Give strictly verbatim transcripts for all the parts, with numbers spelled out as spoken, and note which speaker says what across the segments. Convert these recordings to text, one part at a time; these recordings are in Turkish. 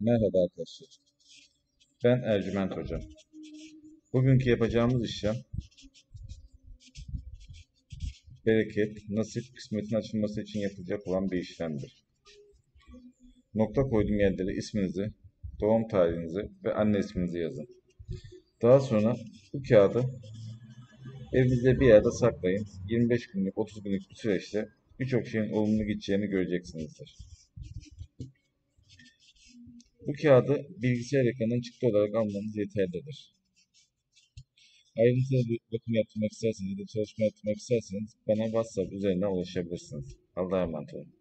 Speaker 1: Merhaba arkadaşlar. Ben Ercüment Hoca. Bugünkü yapacağımız işlem bereket, nasip, kısmetin açılması için yapılacak olan bir işlemdir. Nokta koyduğum yerlere isminizi, doğum tarihinizi ve anne isminizi yazın. Daha sonra bu kağıdı evinizde bir yerde saklayın. yirmi beş günlük, otuz günlük bir süreçte birçok şeyin olumlu gideceğini göreceksinizdir. Bu kağıdı bilgisayar ekranından çıktı olarak almanız yeterlidir. Ayrıntılı bir bakım yaptırmak isterseniz ya da çalışma yaptırmak isterseniz bana WhatsApp üzerinden ulaşabilirsiniz. Allah'a emanet olun.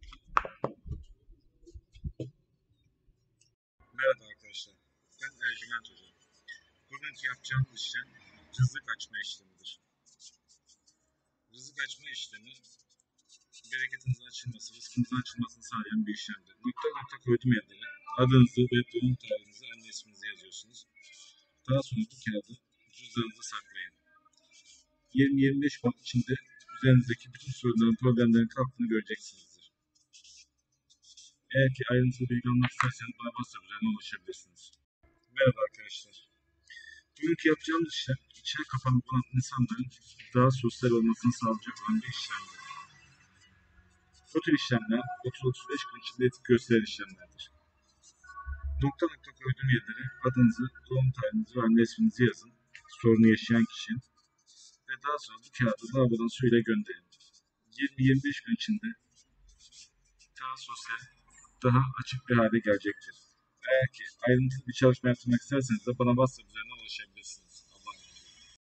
Speaker 1: Merhaba arkadaşlar. Ben Ercüment Hoca. Bugünkü yapacağımız işlem rızık açma işlemidir. Rızık açma işlemi bereketinizin açılması, rızkınızın açılmasını sağlayan bir işlemdir. Nokta nokta koydum yerlere. Adınızı ve doğum tarihinizi, anne isminizi yazıyorsunuz. Daha sonra bu kağıdı cüzdanınıza saklayın. yirmi yirmi beş gün içinde üzerinizdeki bütün sorunların, problemlerin kalktığını göreceksinizdir. Eğer ki ayrıntılı bilgi almak isterseniz bana WhatsApp üzerinden ulaşabilirsiniz. Merhaba arkadaşlar. Bugünkü yapacağımız işlem içine kapanık olan insanların daha sosyal olmasını sağlayacak olan bir işlemdir. Bu tür işlemler otuz otuz beş gün içinde etki gösteren işlemlerdir. Nokta nokta koyduğum yerlere adınızı, doğum tarihinizi ve anne isminizi yazın. Sorunu yaşayan kişinin. Ve daha sonra bu kağıdı lavabodan suyla gönderin. yirmi yirmi beş gün içinde daha sosyal, daha açık bir hale gelecektir. Eğer ki ayrıntılı bir çalışma yaptırmak isterseniz de bana WhatsApp üzerinden ulaşabilirsiniz.